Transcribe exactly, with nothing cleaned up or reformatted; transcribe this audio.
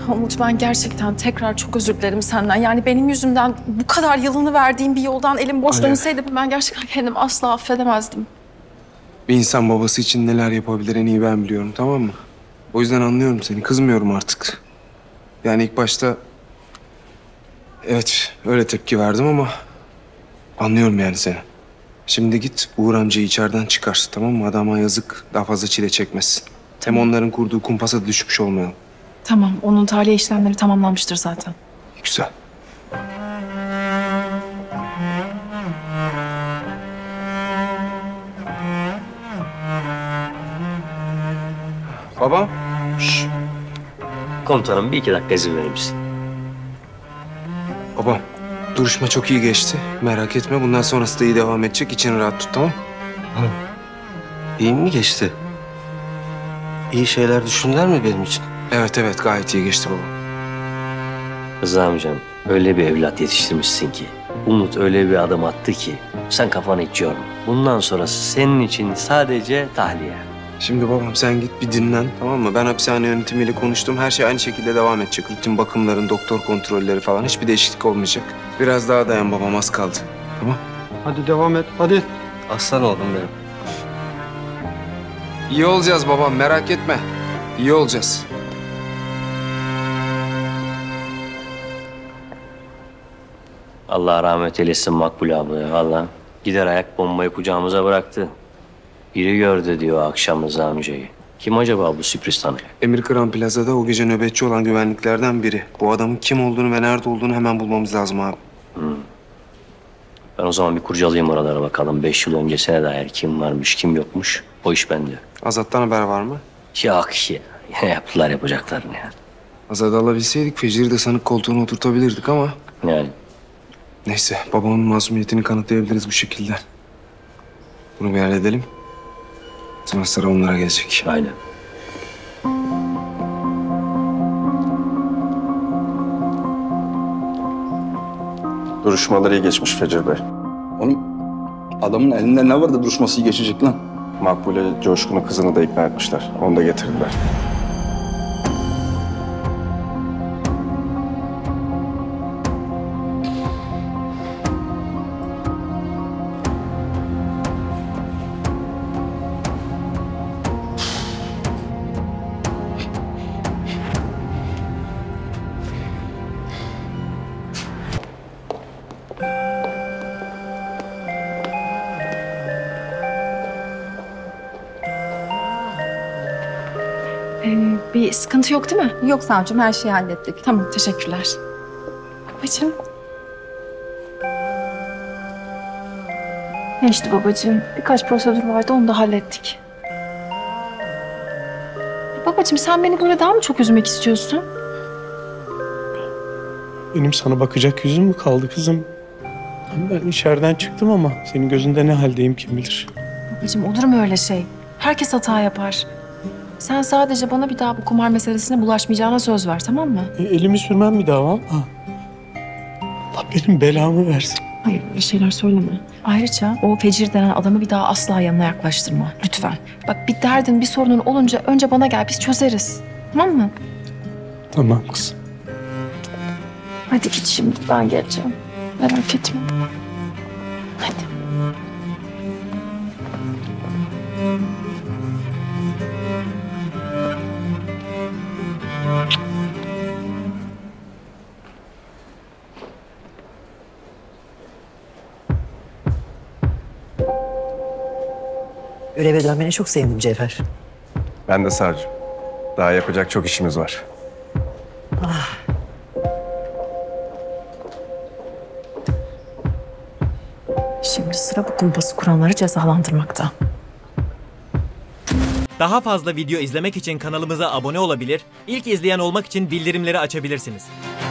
Umut, ben gerçekten tekrar çok özür dilerim senden. Yani benim yüzümden bu kadar yılını verdiğim bir yoldan elim boş Alev. dönseydim ben gerçekten kendimi asla affedemezdim. Bir insan babası için neler yapabilir en iyi ben biliyorum, tamam mı? O yüzden anlıyorum seni, kızmıyorum artık. Yani ilk başta... Evet, öyle tepki verdim ama... Anlıyorum yani seni. Şimdi git Uğur amcayı içeriden çıkar, tamam mı? Adama yazık, daha fazla çile çekmesin. Hem onların kurduğu kumpasa da düşmüş olmayalım. Tamam, onun tahliye işlemleri tamamlanmıştır zaten. Güzel. Baba. Şş. Komutanım bir iki dakika izin verir misin? Baba, duruşma çok iyi geçti. Merak etme, bundan sonrası da iyi devam edecek. İçini rahat tut, tamam mı? Ha. İyi mi geçti? İyi şeyler düşündüler mi benim için? Evet evet, gayet iyi geçti baba. Rıza amcam, öyle bir evlat yetiştirmişsin ki. Umut öyle bir adım attı ki. Sen kafanı hiç yorma. Bundan sonrası senin için sadece tahliye. Şimdi babam sen git bir dinlen, tamam mı? Ben hapishane yönetimiyle konuştum. Her şey aynı şekilde devam edecek. Rutin bakımların, doktor kontrolleri falan. Hiçbir değişiklik olmayacak. Biraz daha dayan babam, az kaldı. Tamam? Hadi devam et, hadi. Aslan oğlum benim. İyi olacağız babam, merak etme. İyi olacağız. Allah rahmet eylesin Makbule abla. Vallahi gider ayak bombayı kucağımıza bıraktı. Biri gördü diyor akşam Rıza amcayı. Kim acaba bu sürpriz tanık? Emir Kıran Plaza'da o gece nöbetçi olan güvenliklerden biri. Bu adamın kim olduğunu ve nerede olduğunu hemen bulmamız lazım abi. Hmm. Ben o zaman bir kurcalayayım oralara bakalım. Beş yıl öncesine dair kim varmış, kim yokmuş. O iş bende. Azat'tan haber var mı? Yok ya. Yine yaptılar yapacaklarını yani. Azat'ı alabilseydik Fecir'i de sanık koltuğuna oturtabilirdik ama... Yani. Neyse, babamın masumiyetini kanıtlayabiliriz bu şekilde. Bunu bir halledelim. Sonra sıra onlara gelecek. Aynen. Duruşmaları iyi geçmiş Fecir Bey. Oğlum adamın elinde ne var da duruşması iyi geçecek lan? Makbule Coşkun'un kızını da ikna etmişler. Onu da getirdiler. Ee, bir sıkıntı yok değil mi? Yok savcım, her şeyi hallettik. Tamam, teşekkürler. Babacığım. Geçti babacığım. Birkaç prosedür vardı, onu da hallettik. Babacığım, sen beni böyle daha mı çok üzmek istiyorsun? Benim sana bakacak yüzüm mü kaldı kızım? Ben içeriden çıktım ama senin gözünde ne haldeyim kim bilir. Babacığım, olur mu öyle şey? Herkes hata yapar. Sen sadece bana bir daha bu kumar meselesine bulaşmayacağına söz ver, tamam mı? E, elimi sürmem bir daha ama. Allah benim belamı versin. Hayır, öyle şeyler söyleme. Ayrıca o Fecir denen adamı bir daha asla yanına yaklaştırma. Lütfen. Bak, bir derdin, bir sorunun olunca önce bana gel, biz çözeriz. Tamam mı? Tamam kızım. Hadi git şimdi, ben geleceğim. Merak etme. Hadi. Göreve dönmene çok sevindim Cevher. Ben de savcım. Daha yapacak çok işimiz var. Ah. Şimdi sıra bu kumpası kuranları cezalandırmakta. Daha fazla video izlemek için kanalımıza abone olabilir, ilk izleyen olmak için bildirimleri açabilirsiniz.